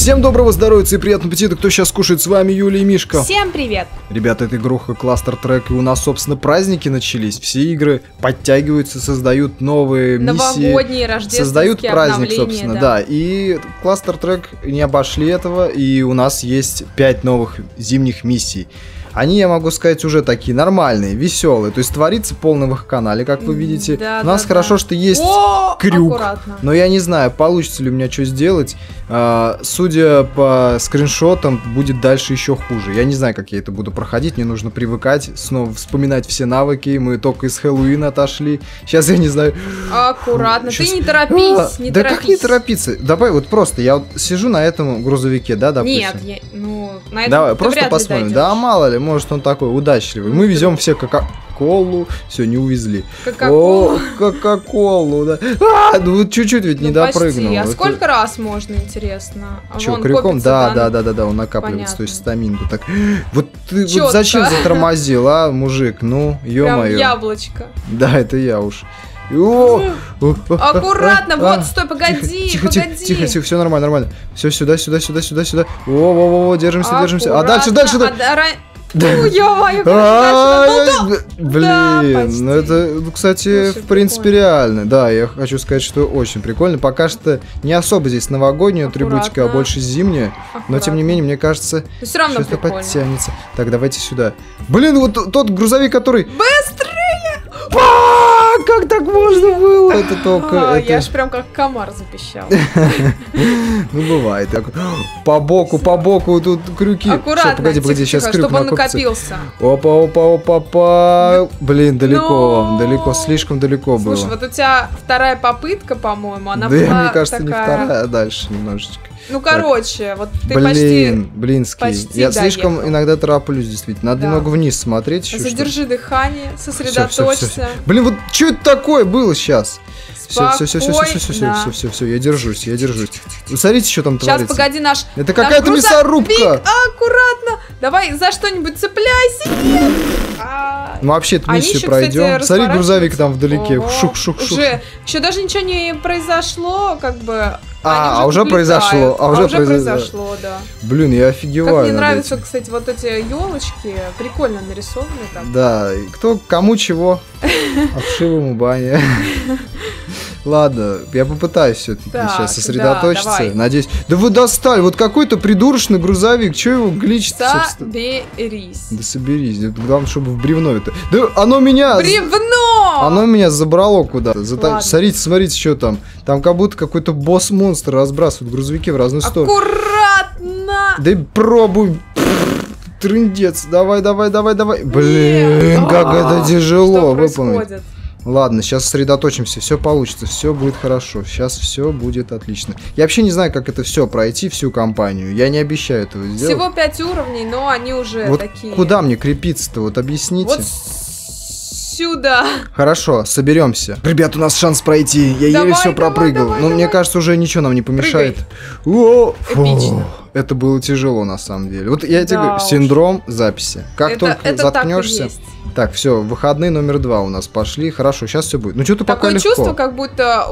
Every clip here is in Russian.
Всем доброго здоровья и приятного аппетита, кто сейчас кушает, с вами Юля и Мишка. Всем привет! Ребята, это игруха Cluster Truck, и у нас, собственно, праздники начались. Все игры подтягиваются, создают новые миссии. Новогодние, рождественские, создают праздник, собственно, да. И Cluster Truck не обошли этого, и у нас есть 5 новых зимних миссий. Они, я могу сказать, уже такие нормальные, веселые. То есть творится полно в их канале, как вы видите. Да, у нас хорошо, что есть крюк. Аккуратно. Но я не знаю, получится ли у меня что сделать. Судя по скриншотам, будет дальше еще хуже. Я не знаю, как я это буду проходить. Мне нужно привыкать, снова вспоминать все навыки. Мы только из Хэллоуина отошли. Сейчас я не знаю. Аккуратно. Сейчас... Ты не торопись, не да торопись. как не торопиться? Давай вот просто, я вот сижу на этом грузовике, да, допустим. Нет, на этом давай, ты просто вряд ли посмотрим. дойдешь. Да, мало ли, может он такой удачливый. Мы везем все Кока-Колу, все, не увезли. Кока-колу. О, Кока-Колу, да. Ну вот чуть-чуть ведь не допрыгнул. Почти. А Это... сколько раз можно, интересно? Че, Вон крюком? копится, Да, он накапливается, Понятно. то есть стаминку. Так. Вот ты Чётко. вот зачем затормозил, а, мужик? Ну, Прям ё-моё. яблочко. Да, это я уж. Аккуратно, вот, стой, погоди, Тихо, погоди. все нормально. Все сюда. Во, держимся. А дальше. Ну, ё-моё, Блин, ну это, кстати, в принципе, реально. Да, я хочу сказать, что очень прикольно. Пока что не особо здесь новогодняя атрибутика, а больше зимняя. Но, тем не менее, мне кажется, все равно что-то прикольно. подтянется. Так, давайте сюда. Блин, вот тот грузовик, который... Быстрее! Как так можно было? Это только... Я ж прям как комар запищал. Ну, бывает. По боку, тут крюки. Аккуратно, Погоди, сейчас крюк чтобы он накопится. накопился. Опа. Блин, далеко, слишком далеко было. Слушай, вот у тебя вторая попытка, по-моему, она Да, была мне кажется, не такая... вторая, а дальше немножечко. Ну, короче, вот ты Блинский. почти Я слишком доехал. иногда тороплюсь, действительно. Надо немного вниз смотреть еще. Задержи дыхание, сосредоточься. Блин, вот что это такое было сейчас? Все, Спокойно. я держусь. Вы смотрите, что там Сейчас, творится. погоди, наш... Это какая-то грузовик. мясорубка. Аккуратно. Давай за что-нибудь цепляйся. Нет. Мы вообще эту Они миссию еще, пройдем. кстати, Смотри, грузовик там вдалеке. Ого. Шух. Уже даже ничего не произошло, как бы. Уже произошло. Уже произошло, да. Блин, я офигеваю. Как мне над нравятся, этим. кстати, вот эти елочки, прикольно нарисованы там. Да, кто кому чего. Обшивому бане. Ладно, я попытаюсь все-таки сейчас сосредоточиться. давай. Надеюсь. Да вы достали, вот какой-то придурочный грузовик. Че его гличит, собственно? Соберись. Да соберись. Главное, чтобы в бревно это. Да оно меня. Бревно! Оно меня забрало куда-то. Ладно. Смотрите, что там. Там как будто какой-то босс-монстр разбрасывает грузовики в разные стороны. Аккуратно! Да и пробуй. Трындец. Давай. Блин, как это тяжело выполнить. Ладно, сейчас сосредоточимся, все получится, все будет хорошо, сейчас все будет отлично. Я вообще не знаю, как это все пройти, всю кампанию, я не обещаю этого сделать. Всего 5 уровней, но они уже вот такие. Куда мне крепиться-то, вот объясните. Вот сюда. Хорошо, соберемся. Ребят, у нас шанс пройти, я еле все пропрыгал, но мне кажется, уже ничего нам не помешает. Эпично. Это было тяжело на самом деле. Вот я тебе говорю, синдром записи. Как только заткнешься. Так, все, выходные номер 2 у нас пошли. Хорошо, сейчас все будет. Ну, что-то пока легко. Такое чувство, как будто...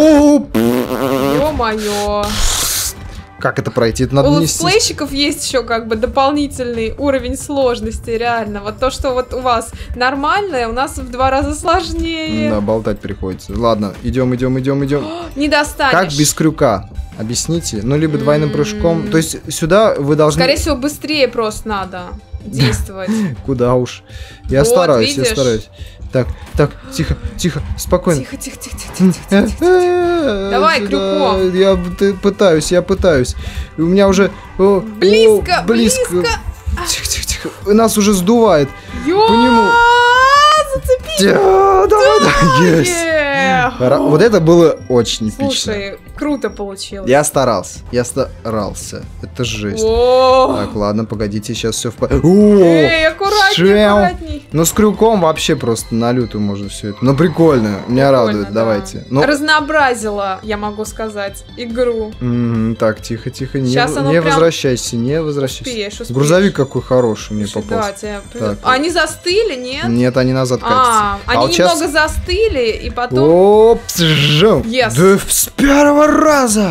Ё-моё. Как это пройти? Это надо У нести. летсплейщиков есть еще как бы дополнительный уровень сложности, реально. Вот то, что вот у вас нормальное, у нас в 2 раза сложнее. Да, болтать приходится. Ладно, идем. Не достанешь. Как без крюка? Объясните. Ну, либо двойным прыжком. То есть сюда вы должны... Скорее всего, быстрее просто надо действовать. Куда уж. Я Вот, стараюсь. видишь? Так, тихо, спокойно. Тихо. Давай, крюком. Я пытаюсь. У меня уже... Близко. Тихо. Нас уже сдувает. По нему. Зацепись. Давай. Есть. Вот это было очень эпично. Слушай, круто получилось. Я старался. Это жесть. Так, ладно, погодите, сейчас все в порядке. Эй, аккуратней. Ну, с крюком вообще просто на лютую можно все это. Ну, прикольно, меня радует, да. давайте. Разнообразила, я могу сказать, игру. Так, тихо, Сейчас оно не прям- возвращайся. Успеешь. Грузовик какой хороший мне Слушай, попался. да, Так. Они застыли, нет? Нет, они назад катятся. Они вот щас- немного застыли, и потом... Оп, Yes. Да с первого раза!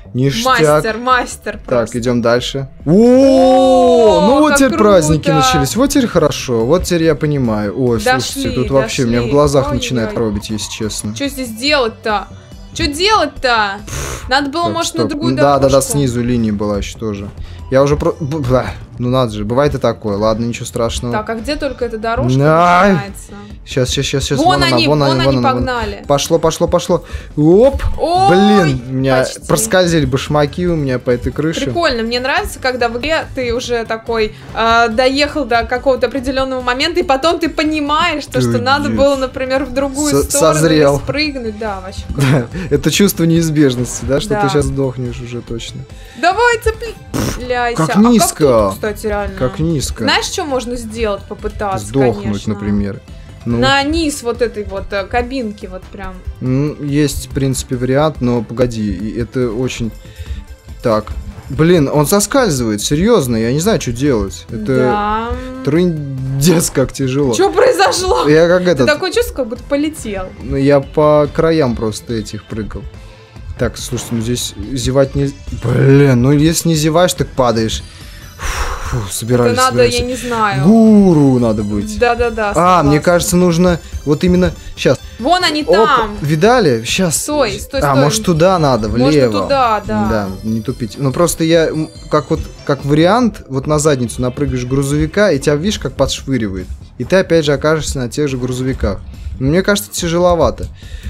Ништяк. Мастер Так, просто. идем дальше. О, ну вот как теперь праздники круто. начались. Вот теперь хорошо. Вот теперь я понимаю. Ой, слушайте, тут вообще меня в глазах начинает робить, если честно. Что здесь делать-то? Что делать-то? Надо было, Так, может, стоп. на другую дорожку. Да, снизу линия была еще тоже. Я уже ну надо же, бывает и такое. Ладно, ничего страшного. Так, а где только эта дорожка начинается? Сейчас. Вон они погнали. Пошло. Оп! Ой, блин, у меня почти. проскользили башмаки у меня по этой крыше. Прикольно, мне нравится, когда в игре ты уже такой доехал до какого-то определенного момента, и потом ты понимаешь, что надо было, например, в другую сторону созрел. или спрыгнуть. Да, вообще. Да, это чувство неизбежности, да, что Да. ты сейчас сдохнешь уже точно. Давай, цепляйся. Как низко. А как тут, кстати, реально? Как низко. Знаешь, что можно сделать, попытаться, Сдохнуть, конечно? например. Ну, На низ вот этой вот кабинки, вот прям. есть, в принципе, вариант, но погоди, и это очень... Так, блин, он соскальзывает, серьезно, я не знаю, что делать. Это Да. трындец, как тяжело. Что произошло? Я как этот... Такое чувство, как будто полетел. Ну, я по краям просто этих прыгал. Так, слушайте, ну здесь зевать не... Блин, ну если не зеваешь, так падаешь. Фу, собираюсь. Это надо, я не знаю. Гуру надо быть. Да. Мне кажется, нужно вот именно... Сейчас. Вон они Опа, там. видали? Сейчас. Стой. Может туда надо, влево. Может туда, да. Да, не тупить. Ну просто я, как вариант, вот на задницу напрыгаешь грузовика, и тебя, видишь, как подшвыривает. И ты опять же окажешься на тех же грузовиках. Мне кажется, тяжеловато.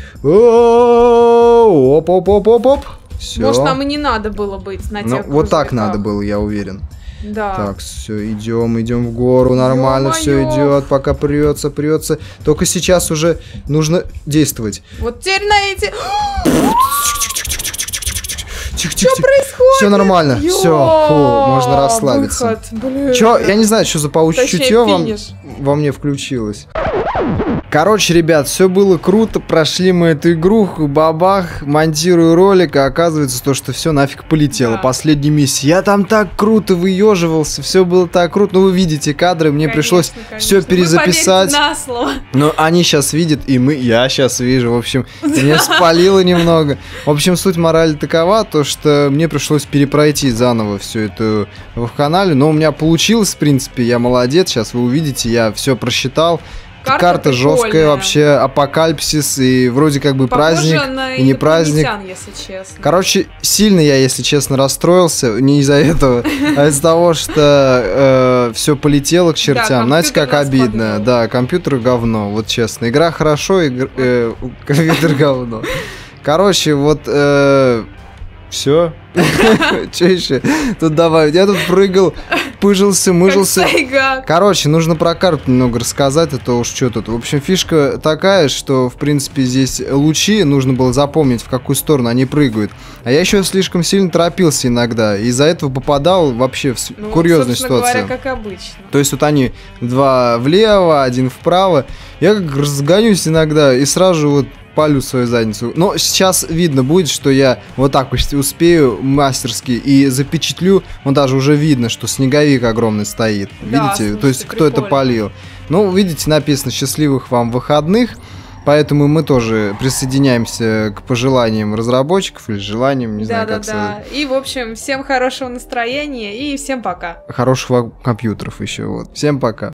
Оп. Все. Может, нам и не надо было быть на тех Вот так грузовиках. надо было, я уверен. Да. Так, все, идем в гору, нормально все Ё-моё. идет, пока прется. Только сейчас уже нужно действовать. Вот теперь на эти... Тихо. Что происходит? Все нормально, все, можно расслабиться. Блин. Чё, я не знаю, что за паучье Точнее, чутье финиш. во мне включилось. Короче, ребят, все было круто, прошли мы эту игруху, бабах, монтирую ролик, а оказывается то, что все нафиг полетело. Да. Последняя миссия. Я там так круто выеживался, все было так круто. Ну, вы видите кадры, мне пришлось все перезаписать. Вы поверьте на слово. Но они сейчас видят, и я сейчас вижу. В общем, меня спалило немного. В общем, суть морали такова, то, что мне пришлось перепройти заново всю эту в канале. Но у меня получилось, в принципе, я молодец. Сейчас вы увидите, я все просчитал. Карта жесткая, вообще апокалипсис, и вроде как бы Похоже праздник, на и не праздник. если честно. Короче, сильно я, если честно, расстроился, не из-за этого, а из-за того, что все полетело к чертям. Знаете, как обидно. подвел. Да, компьютер говно, вот честно. Игра хорошо, компьютер говно. Короче, вот все. Че еще тут добавить? Я тут прыгал, пыжился, мыжился. Короче, нужно про карту немного рассказать, а то уж что тут. В общем, фишка такая, что, в принципе, здесь лучи, нужно было запомнить, в какую сторону они прыгают. А я еще слишком сильно торопился иногда, и из-за этого попадал вообще в курьезную ситуацию. Говоря, как обычно. То есть вот они два влево, один вправо. Я как разгонюсь иногда и сразу же вот палю свою задницу. Но сейчас видно будет, что я вот так успею мастерски и запечатлю. Вон даже уже видно, что снеговик огромный стоит. Да, видите? слушайте, То есть кто это прикольно. полил. Ну, видите, написано «Счастливых вам выходных». Поэтому мы тоже присоединяемся к пожеланиям разработчиков или желаниям, не знаю, как сказать. И, в общем, всем хорошего настроения и всем пока. Хороших компьютеров еще. Вот. Всем пока.